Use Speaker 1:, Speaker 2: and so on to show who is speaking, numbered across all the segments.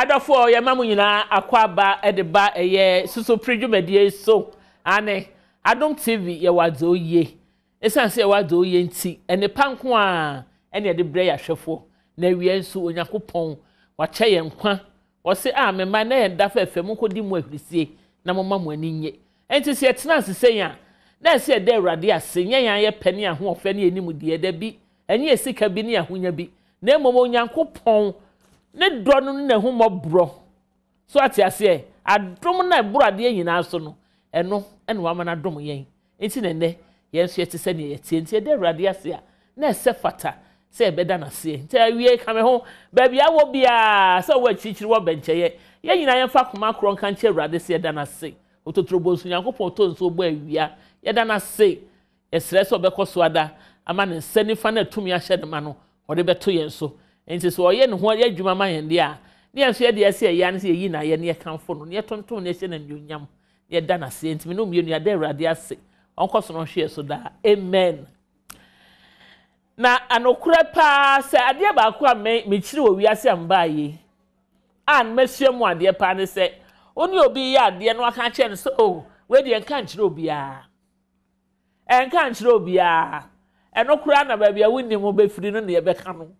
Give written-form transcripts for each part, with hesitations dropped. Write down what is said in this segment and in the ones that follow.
Speaker 1: adofo ye mamu nyina akwaba edeba eye susu pridwumadie so ane Adom TV ye wadzo ye esanse ye wadzo ye nti ene panko a ene de bre ya hwefo na wie nso Onyankopɔn wakyɛ ye nkwa wo se a mema na ye dafa afem kodi mu ahrisie na moma mu ani nye enti se etena asese ya na se de Awurade ase nya yan ye pani aho ofa ne enimu de da bi enye esika bi ne ahonya bi na emom Onyankopɔn ne dɔ no na hu mɔbro so ate ase adom na burade nyina so no eno wa mana dom yen enti ne yen so yete se ne yete enti de Awurade ase a na ese fata se ebeda na se enti awie ka me ho ba bia wo bia se wo chichiri wo bencheye ye nyina yen fa koma kro nka nche Awurade se eda na se ototrobo nso Nyankopɔn to nso bo awia ye da na se esre se obekoso ada ama ne nsani fa na tumi ahye de ma no ode beto yen so enti so oye ne ho ye adwuma ma yen de a ne yen so ye de ase ya ne se yi na ye ne kanfo no ne tonton ne hye na nyonyam ye da na se enti me no mienu ya de Awurade ase onko so no hwe so da amen na anokura pa se ade ba ko a me chiri wo wiase amba yi an masuamu ade pa ne se oni obi ya ade no aka che no so we de enka nchiri obi a enka nchiri obi a enokura na ba bia wonni mo befiri no ne ye beka no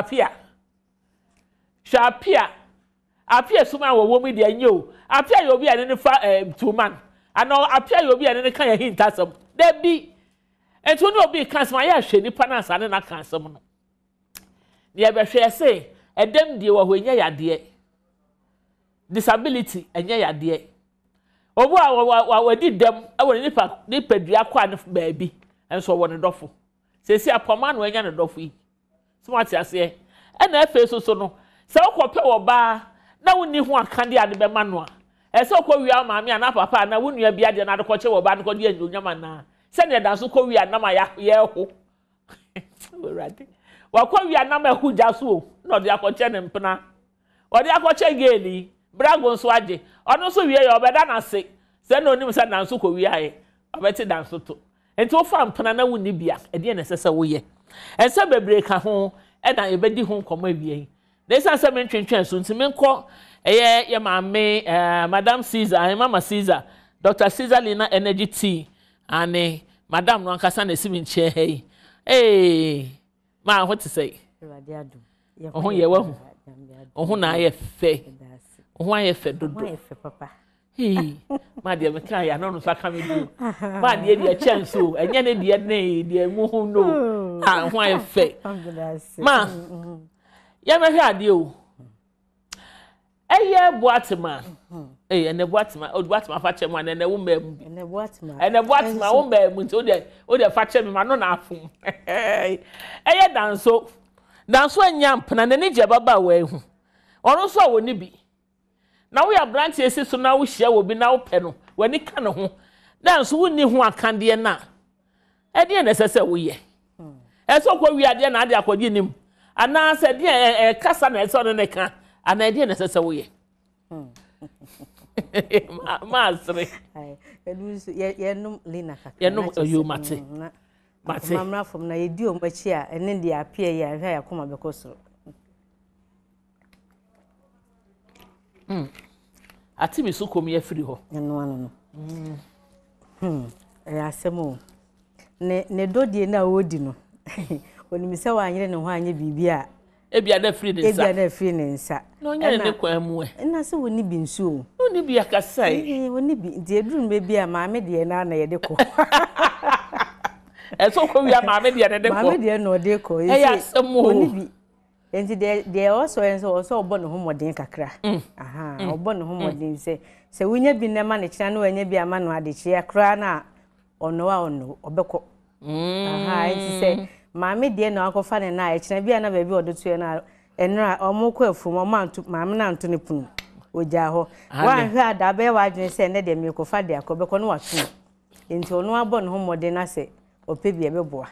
Speaker 1: Shapia apia suma wo mi de anyo apia yo bi ane ne fa 2 man ano apia yo bi ane ne kan ya hintasam da bi ento ne obi kan sama ya hwe nipa na asane na kan sam no ne ye be hwe se edem die wo hwenya yade disability enye yade obu a wadi dem e wo nipa dua kwa ne ba bi enso wo ne dofo sesi apoma no enya ne dofo yi so ati ase na efe so no se okope wo ba na woni hu akande ade be ma no a ese okowia maami ana papa na wonua bia de na de koche wo ba no kodi anyonyama na se ne da so kowia na ma ya ho Awurade wa kowia na ma hu ja so no de akoche ne mpena o de akoche geli brago nso age ono so wie ye obeda na se na onim se na nso kowia ye obeti dan so to enti wo fa mpena na woni bia e de na sese wo ye ense bebre ka ho e na ebedi ho nkoma wie Desa se men twentwen so ntimi nko ye maame Madam Caesar Mama Caesar Dr. Caesar Lina Energy Tea ane Madam no ankasa na simi nche hey ma what to say
Speaker 2: Awurade Adom
Speaker 1: ohun ye wahu ohun na ye fe ohun ye fe dodo
Speaker 2: ye fe papa
Speaker 1: hey ma de me kan ya no no saka me du ma de chance o enye ne de mu hu no ah ohun ye fe ma ya me hwe ade o eye boatema ene boatema fa chem ane wo mbam
Speaker 2: ene boatema
Speaker 1: wo mbam nti o de fa chem ma no na afum eye danso anya mpena ne ne je baba wa ehu ono so wo ni bi na wo ya branch esi so na wo hia wo bi na wo pe no wani ka ne ho danso wo ni ho akande na e de na sese wo ye e so kwa wi ade na ade akodi nim ana se de kasa na eso no ne ka ana de na sese wo ye Masre
Speaker 2: ai edu ye num lina kaka
Speaker 1: ye num yo mate
Speaker 2: mamra fom na ye di o machi a ene de apia ye ahwa ya koma bekoso
Speaker 1: ati mi so komi afiri ho
Speaker 2: eno ano asemo ne dodie na wodi no onimisa wa anyere ne ho anye bibia
Speaker 1: ebia na free ne nsa
Speaker 2: no
Speaker 1: nya ne kwa mu
Speaker 2: na se woni bi nsu o
Speaker 1: woni bi akasai
Speaker 2: woni bi de eduru me bia maame de na ye de ko
Speaker 1: eso ko wi maame de ne de ko
Speaker 2: maame de no de ko woni bi enti de also enso obo ne ho moden kakra aha obo ne ho moden se wunya bi ne ma ne kira na wanya bi ama no ade kira kra na ono obeko aha enti se maame de na akofa ne na ekira bia na baabi odoto na enra omukọ afum omantu maame na nto ne punu oja ho wan hwe ada be wa adwene se ne de me kofa de akobeko no watu enti ono abo ne ho mode na se opebia beboa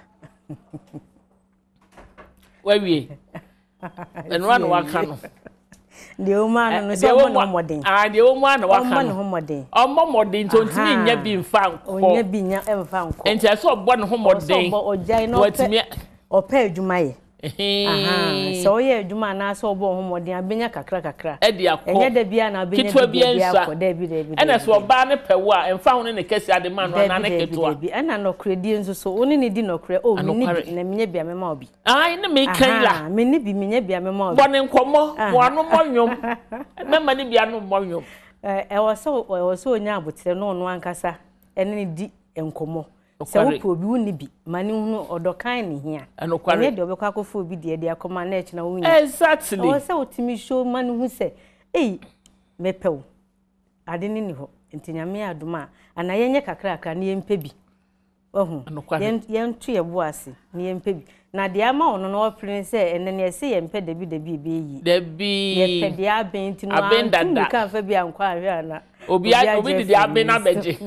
Speaker 1: wawie enwa no waka no
Speaker 2: de o ma no se obo no mode
Speaker 1: de o ma no waka
Speaker 2: no mode
Speaker 1: omo mode nti ontimi nya bi mfa nko
Speaker 2: onya bi nya emfa nko
Speaker 1: enti eso obo ne ho mode
Speaker 2: obo ojai no watimi opa adwuma ye so ye adwuma na so obo homoden abenya kakra
Speaker 1: e dia ko
Speaker 2: enye da bia na abenya bia ko da bi
Speaker 1: ena so oba ne pewo a emfa ho ne kesi ade man no na ne keto a
Speaker 2: ena no kredi nso so oni ne di no kre o mini bi na menye bia mema obi
Speaker 1: ne me kan la
Speaker 2: mini bi menye bia mema obi
Speaker 1: bone nkomo mo anu monwom mema ne bia no monwom
Speaker 2: e wo so onya abotere no no ankasa ene ne di enkomo se wo pro bi woni bi mani hu odokan ne hia ene de obekwa akofo bi de akoma na echi na wo nya
Speaker 1: exactly
Speaker 2: wo se otimi show mani hu se mepew ade ne ni ho ntinyame adoma ana yenye kakra na yempe bi ohu yentu ye bo ase na yempe bi na de ama ono no opren se ene ne se yempe de bi ebeyi
Speaker 1: de bi
Speaker 2: ye pe de abenti no antu ka fa bi ankwa ahwe ana obi
Speaker 1: de aben na beje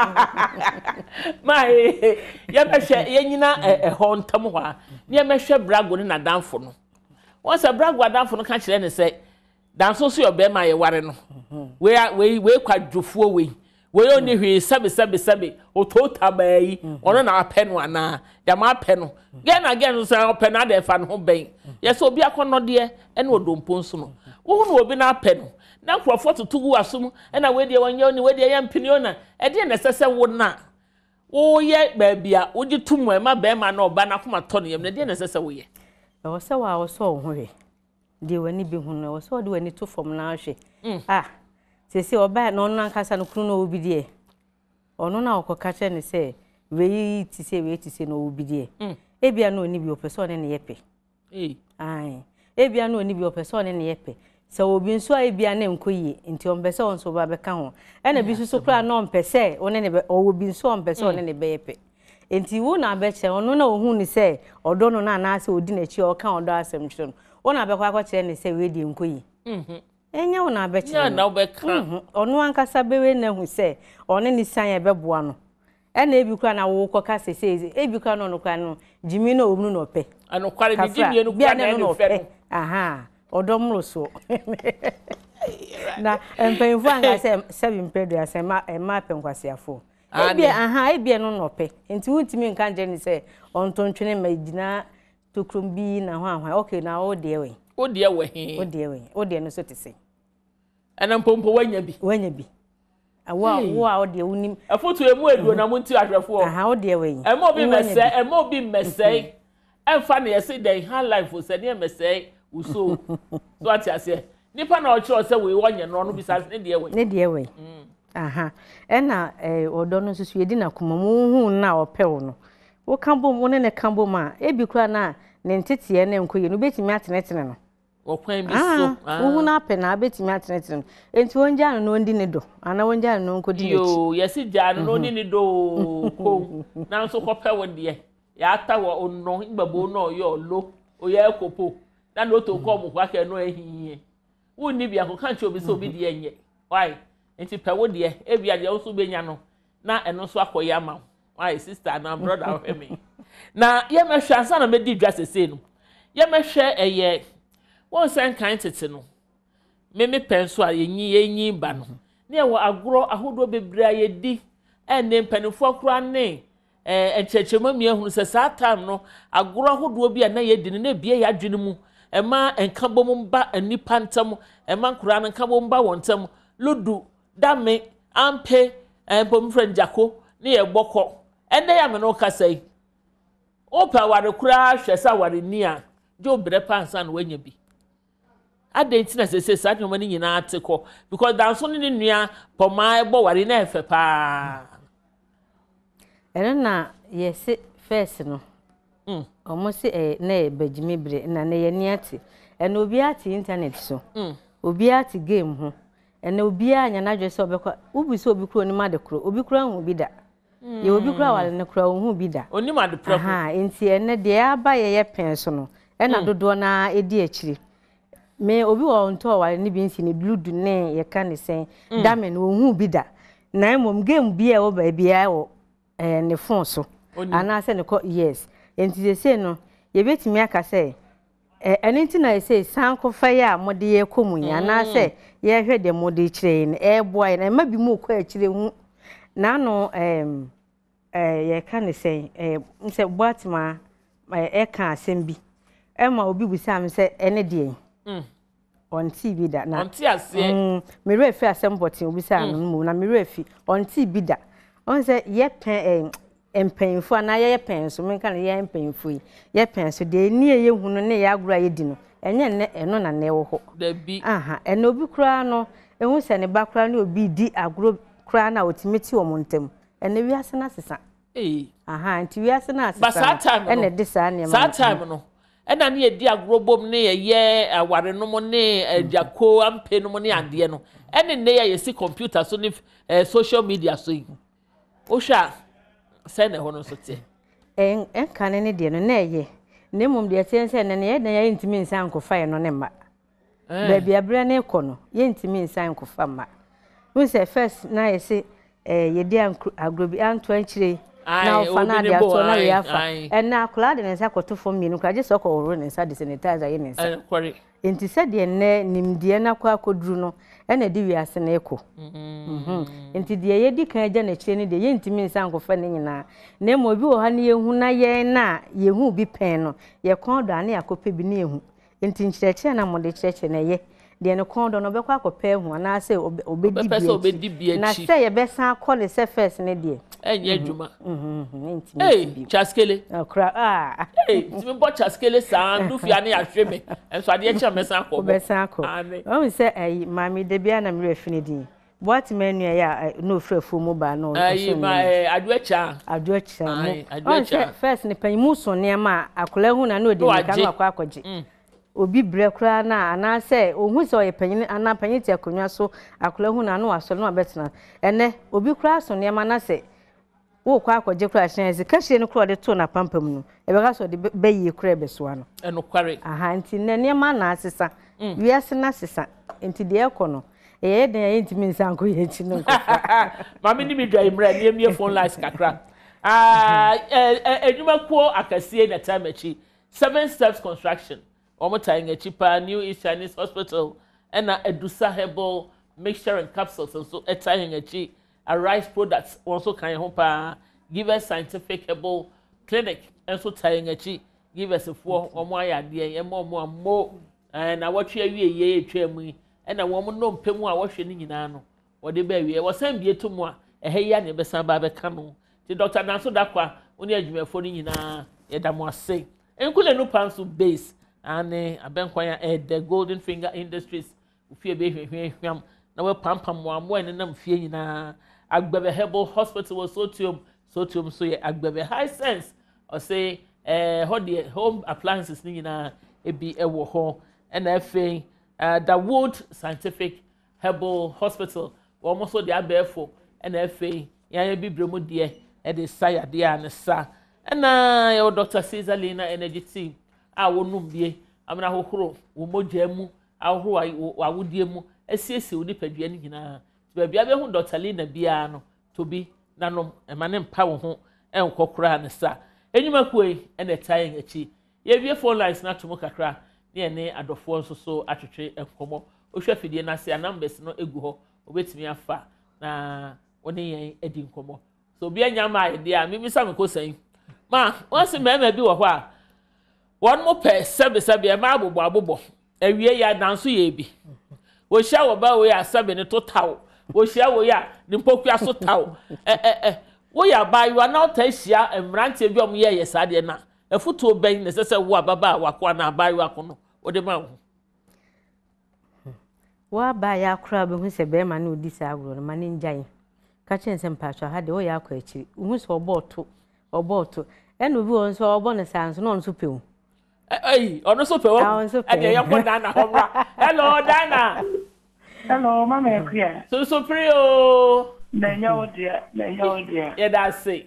Speaker 1: mai ye mehwe ye nyina ho ntam ho a ye mehwe brago ne na danfo no won se brago adanfo no ka kire ne se danso so yo be ma ye ware no we kwadwofuo we oni hwe sabe otota bayi ono na apɛ no ana ya ma apɛ no gen no so apɛ na de fa no ho ben ye so obi akono de ene odompo nso no wo hu no obi na apɛ no na nkrofo tutugu asum ena we de wonye ni we de ya mpini ona e de na sese wo na wo ye ba bia wo ji tumu e ma be ma na oba na koma to no yem na de na sese wo ye
Speaker 2: e wo se wa wo so ho hwe de wani bi hu na wo so de wani to fom na hwe sese oba na onu ankasa no kunu no obi de onu na okoka che ne se we ti se no obi de ebia na oni bi opeso ne ne yepe ebia na oni bi opeso ne ne yepe se obi nso ebia na enkoyi nti ombese onso ba beka ho ena bi susu kra na ompese one ne obi nso ompese one ne be yepe enti wo na abeche onu na ohun ni se odo no na na ase odi na chi oka odo asem chiro no wo na abekwa akwa ne se we di enkoyi enya wo na abeche
Speaker 1: na obeka
Speaker 2: onu ankasa bewe na hu se one ni san ye beboa no ena ebi kra na wo koka sese ebi kra no kwa no jimi na omunu no pe
Speaker 1: anokware bi jimi no kwa na no fe
Speaker 2: odomro so na empenfo anga se 7 pedo asema ema penkwasiafo ebia no nope enti wuntimi nka nje ni se ontontwene magina tokrom bi na ho ahwa okay na wo de we wo de no so tese
Speaker 1: ana mpompo wanya bi
Speaker 2: awa wo de unim
Speaker 1: afoto emu eduo na munti ahwefo
Speaker 2: wo de we
Speaker 1: emo bi mese emfa na yesi den ha life so ne mese uso so atiase nipa na ocho se we wonye no no bisa ne de we
Speaker 2: ena odo no susu yedi na kuma mu hu na opew no wo kambo mo ne kambo ma ebi kura na ne ntete ne nkoye no betimi atenetene no
Speaker 1: wo kwan bi so
Speaker 2: wo na pe na betimi atenetene no enti wonja no ndi ne do ana wonja no nkodi ne
Speaker 1: yo yesi ja no ndi ne do ko na nso ko pe wo de ya ta wo onno igbabo no yo lo oya ekopo na no to ko mo kwa ke no ehihie wo ni bia ko kan che obi so obi de enye why enti pe wo de e bia de wo so benya no na eno so akoya ma why sister na brother of me na ye mehwe ansa na medi dwa sese no ye mehwe eye won san kan tete no me penso a yenyi ba no ne wo agoro ahodo bebra ye di ene mpanifo akura ne enchechema mi ehunu se sa time no agoro ahodo bi na ye di ne bie ya dwene mu ema enkabom mba anipa ntam ema nkura ne nkabom mba wontam ludu dame ampe empom franjako ne ye gboko ene ya me no kasai opa ware kura hwesa ware ni a jo bre pansa na wanya bi adenti na sese sa nyoma ni nyina ateko because danso ni nua poma ebo ware na efe pa
Speaker 2: ene na yesi first no omo se na bajimi bre na ne ye ni ate ene obi ate internet so obi ate game ho ene obi anya na dwese obekwa ubi so obi kro ni ma de kro obi kro hu bi da ye obi kro wale ne kro hu bi da
Speaker 1: oni ma de pro
Speaker 2: enti ene de aba ye pen so no ena dodo na edi akiri me obi wo nto wale ni bi nsi ne blue du ne ye ka ne sen damen wo hu bi da na mom game bi e wo ba bia wo ne phone so ana se ne ko yes enti se no ye betimi aka se eni nti na se sanko fa ya mode ye komu ya na se ye hwe de mode kire ne boy na ma bi mu ko akire hu na no ye ka ne se nse boatima ka asem bi Emma obi busa me say ene de on TV da na
Speaker 1: on ti ase
Speaker 2: me refi asemboti obi say anu mu na me refi on TV da on say ye pen empanfo na ye pen so me kan ye empanfo ye pen so de ni ye hunu ne ya agura ye di no enye ne eno na ne wo ho
Speaker 1: da bi
Speaker 2: aha ene obi kura no ehu se ne ba kura ne obi di aguro kura na otimeti wo montem ene wi ase na sesa aha nti wi ase na asesa ene de sa ne ma
Speaker 1: time no ena ne edi agrobom ne ye aware no mo ne adwako ampe no mo ne ade no ene ne ye si computer so ne social media so yi o hwa se ne ho no so te
Speaker 2: kan ne de no na ye ne mum de tense ne ye na ye ntimi nsan ko fa no ne ma ba bia bra ne ko no ye ntimi nsan ko fa ma we say first na ye se ye di agrobi anto anchire na ofana de ato na we afa na akula de nsa ko to fom mienu ka je so ko woro nsa de sanitizer ye nsa enti se de ne nimde na kwa koduru no na de wi ase na eko enti de ye di kan aja na chire ne de ye ntimi nsa ko fa ne nyina na mo bi wo ha ne ye hu na ye na ye hu bi pen no ye kon do ane akope bi ne hu enti nchirechire na mo de chirechire na ye de ne kon do no be kwa akope hu na se obedi bi
Speaker 1: na
Speaker 2: se ye be san call ne se first ne de
Speaker 1: enye adwuma chaskele
Speaker 2: okra
Speaker 1: timi bo chaskele sa ndu fia ne ahwe me enso ade eche mesan ko
Speaker 2: be san ko o se mami de bia na mre fini din what menu ya no frefu mo ba no
Speaker 1: ma adwecha
Speaker 2: mo first ne panyimu so ne ma akola hu na no de ka no akwaje obi bre kra na ana se ohun se oye panyin ana panyin ti akonwa so akola hu na no aso no abetena ene obi kra so ne ma na se wo kwa akwaje kra hyen ka hye no kra de to na pampam no e be ka so de bayi kra be so ano
Speaker 1: eno kware
Speaker 2: aha nti ne ma na asesa wiase na asesa nti de ekono ye den ye ntimi nsanko ye chi no
Speaker 1: mama ni mi dwa imra ne mi phone lines kakra edwuma ko akasie na time achi 7 steps construction omotai achi pa New East Chinese Hospital ena edusa herbal mixture and capsules so etai achi a rice products also kan ho pa give us scientific herbal clinic enso tai achi give us for omo ayade ye mo na watwe awie ye etwa mu ena wo mo no mpemu a wohwe ni nyina no wo de ba awie wo san bie to mu a eheya ne be san ba be ka no ti Dr. Nanso Dakwa oni adwumefo ni nyina ye da mo ase enkule no panso base ane abenkwan ya the Golden Finger Industries ufie be hwehwehwam na we pampam mo ene nam fie nyina Agbebe Herbal Hospital was sotium so ye Agbebe High Sense or say home appliances ni nyina ebi ewo ho na fa the Wood Scientific Herbal Hospital almost so the abefo na fa ya bi bremu de e de saya de ansa na your Dr. Caesar Lina Energy Team a wonum bie amna hohoro wo mogya mu ahoro awudie mu asiesi wo nipadua ni nyina ti bia be hu Dr. Lina bia no to bi nanom emane mpa wo ho enkokora ne sa enyuma kuei na tayen achi ye wie phone lines na tomo kakra ne ne adofo nso so atwetwe enkomo ohwa fidie na se numbers no egu ho obetimi afa na woni yen edi nkomo so bia nyama ide a mimisa me kosan ma wonse mema bi wo ho a won mo pe sebe ma abobo awie ya danso ye bi wo hia wo ba wo ya sebe ne total wo hia wo ya ne mpokua so taw wo ya ba you are now ta hia emrante bi om ye yesa de na afuto ben ne sese wo ababa wakwa na ba you akono wo de ma wo
Speaker 2: wa ba ya kra be hu se be ma na odi sa agro ma ne njan ka chen se mpacho ha de wo ya akwa echi hu se oboto enu bi won so obo ne sanso no nso pewu
Speaker 1: ono so pewu e de yakwa Dana homra hello Dana
Speaker 3: hello mama ekua
Speaker 1: so prio
Speaker 3: na nyawo dia
Speaker 1: ye da say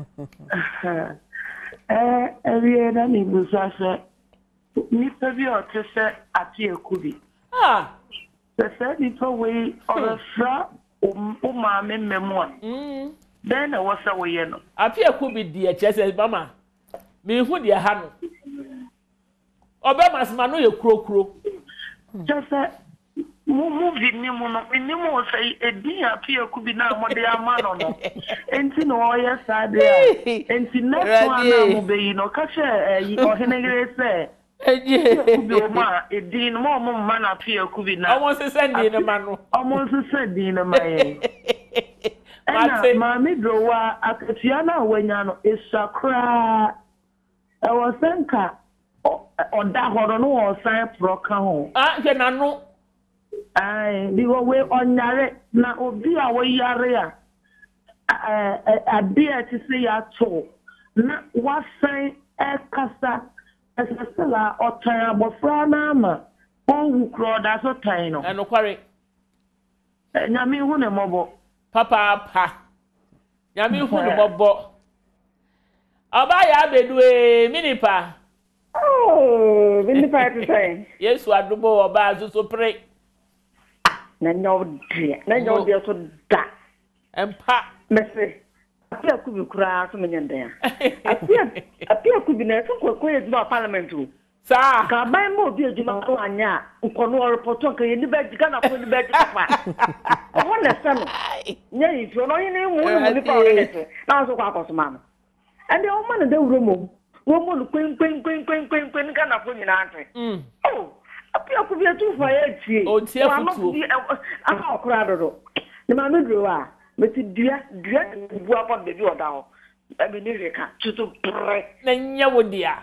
Speaker 3: ewie na ni busa se ni pebi o te se ati ekubi se ni to we o fra o ma mmemu a then na wo sa wo ye no
Speaker 1: ati ekubi die chese mama me hu die ha no obema sma no ye krokro
Speaker 3: just movie ni mo no ni mo say edin ati ekubi na mo de ama no enti no o ye sa de enti next one na mo be yi no ka che o henegere se Kubi oma edin mo ma na pia kubi na.
Speaker 1: Almost send in a man.
Speaker 3: Almost said in a man. Ma me drowa akatiana wenyano isakra. I was senka on that horo no o san proka ho.
Speaker 1: Je na no.
Speaker 3: Ai bi wo we onyare na obi a wo yare a bia ti se ya to na wasan ekasa esela otan abofra na ma owu kro da so tan no
Speaker 1: eno kware
Speaker 3: nyame hu ne mobo
Speaker 1: papa nyame hu ne mobo aba ya bedu minipa
Speaker 3: minipa to say
Speaker 1: yesu adubo oba Susu pre
Speaker 3: na nyo so da
Speaker 1: empa
Speaker 3: mese apia kubi kura so menyenda apia kubi na so kwekwe eduma parliament o
Speaker 1: sa
Speaker 3: ka ban mo bi eduma ko anya nkono report nka ye ni ba jiga na ko ni ba jiga pa o na se no nya yi so no yin mu ni pa o ne na so kwa akoso ma no ande o ma na da wuro mo wo mo no kwen ka na ko nyina ante oh apia kubi etu fa ye tie
Speaker 1: o tie futu
Speaker 3: ama okura dodo ni ma no dro a meti dia bu apa bebi oda ho e be ni reka tutu pre
Speaker 1: na nya wo dia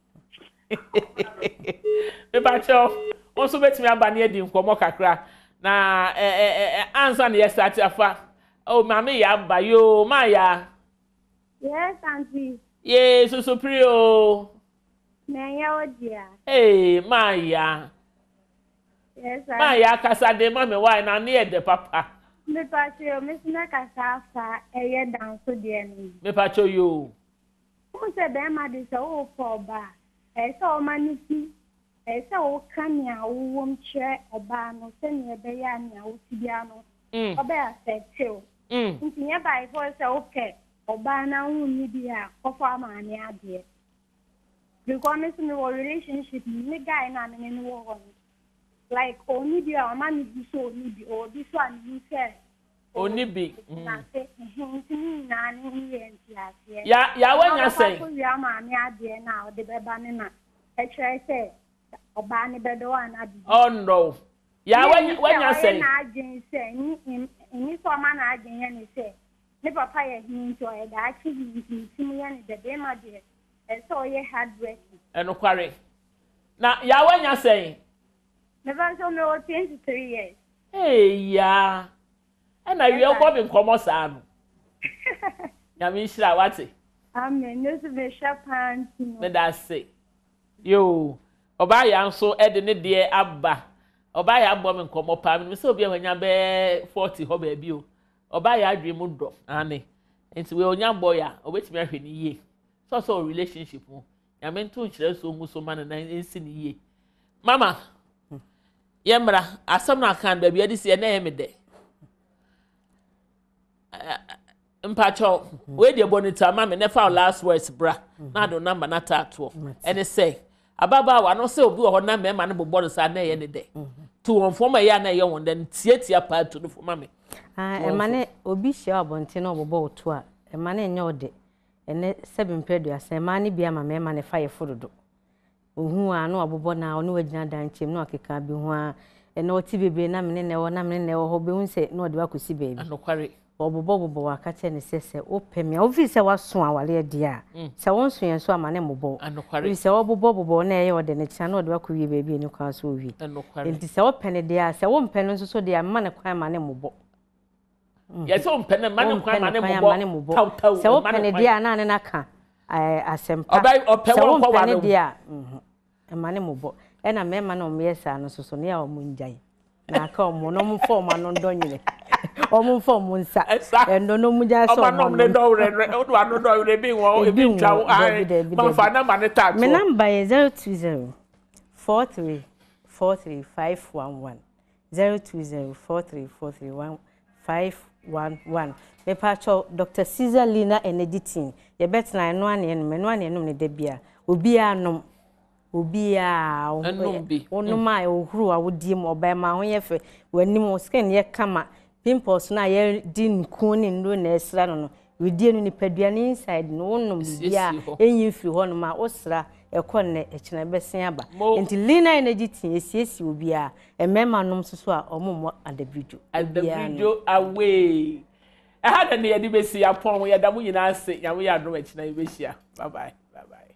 Speaker 1: me ba cho on so betimi abane adi nkomo kakra na ansa na yesati afa o mama ya ba yo ma ya
Speaker 4: yes auntie
Speaker 1: ye Susu prio
Speaker 4: na nya wo dia
Speaker 1: ma ya
Speaker 4: yes
Speaker 1: ma ya kasa de mama why na ne de papa
Speaker 4: me pacho me sina kasafa eye danso de ni
Speaker 1: me pacho yo
Speaker 4: o se be ma de so o for ba so manisi so o kania wo mche oba no se ne be ya nia wo tibia no oba accept o ntinya bai for se okay oba na hu ni bia kofo ama ani ade because me some relationship ni guy na me ni wo like only be a man is so only be or this one you say
Speaker 1: only be
Speaker 4: na say na ni
Speaker 1: ya when you say
Speaker 4: ya ma me ade na o de be ba ni na e try say oba ni be do an ade
Speaker 1: oh no ya when you say
Speaker 4: na agin say ni so ma na agin ya ni say ni papa ye hin to e da chi ni tim ya ni de be ma de e so ye hard work
Speaker 1: eno kware na ya when you say
Speaker 4: never so me 23 years.
Speaker 1: Yeah. And I will go in Comosan. Yamishra, what's it?
Speaker 4: Amen. No, to be shapan.
Speaker 1: Let us say. You, Obaya, so Edin, dear Abba. Obaya, bomb and come up. I'm so be when you're 40, ho baby. Obaya, dream would drop, Annie. And so we'll young boy, or which marry ye. So relationship. I meant to share so much man and in ye. Mama. Yemra, asam na kan baby adi se na yeme de. Mpacho, we dey bonita ma me nefa last words bra. Na do number na tato. And say, ababa wa no say obi wo na me ma ne bobo sa na ye ne de. To won forma ya na ye won den tietia pa to no forma me.
Speaker 2: E ma ne obi hia abonte na obobo oto a, e ma ne nya ode. Ene 7 pedua se ma ne bia ma me ma ne fa ye fododo. Ohu anu abobo na onu wagina danchem na okeka bi hu a ene oti bebe na mene ne wo na mene ne wo ho be hu se na ode wakosi bebi
Speaker 1: anokware
Speaker 2: obobo wakache ne sese opemia ofi se waso awale de a se wonso yen so amane mobo anokware se obobo na ye ode ne kya na ode wakowie bebi eni kwa so wi anokware enti se opene de a se wo mpene nso so de amane kwan mane mobo
Speaker 1: yes wo mpene mane kwan mane mobo
Speaker 2: se wo pene de a na ne naka asempa
Speaker 1: opewo kwa wa
Speaker 2: dia emane mobo ena mema na omyesa no soso ne ya omunjai na aka omo no mu form ano ndonyire omu form nsa endo no muja so
Speaker 1: omo no do re odo ano do re bi won ebi ntwa ai ma fa na ma ne tato
Speaker 2: me number is 020 43 43511 020 43 511 me pacho Dr. Caesar Lina Eneditin ye betna eno ane no ne da bia obi anom obi a onum a ohuru a wodie mo oba ma ho ye fe wanim skin ye kama pimples na ye di nku ni ndo na esra no no wedie no ni paduane inside no onum bia enyi firi ho no ma osra ekonne echina besia ba enti lina energy tin esiesi obi a emema nom soso a omomo adabijo
Speaker 1: away I had a near the Bessia upon we had a winning answer, and we are no echina besia. Bye bye.